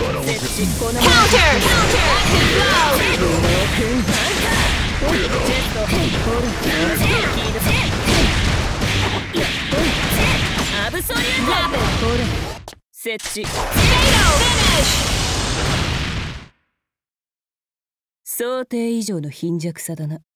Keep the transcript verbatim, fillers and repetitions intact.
この アブソリュート設置想定以上の貧弱さだな。